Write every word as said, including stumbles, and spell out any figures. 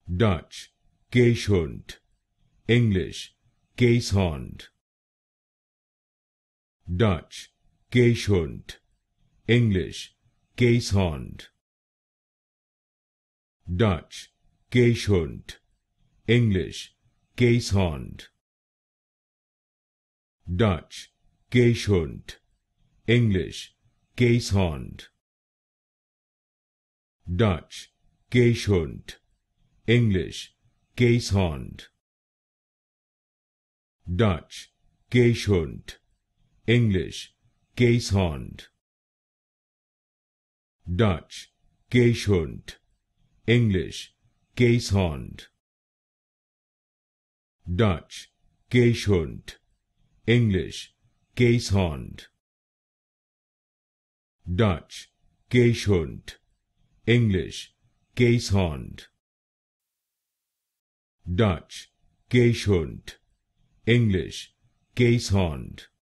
Dutch, Keeshond, English, Keeshond. Dutch, Keeshond, English, Keeshond. Dutch, Keeshond, English, Keeshond. Dutch, Keeshond, English, Keeshond. Dutch, Keeshond, English, Keeshond. Dutch, Keeshond, English, Keeshond. Dutch, Keeshond, English, Keeshond. Dutch, Keeshond, English, Keeshond. Dutch, Keeshond, English, Keeshond. Dutch, Keeshond, English, Keeshond.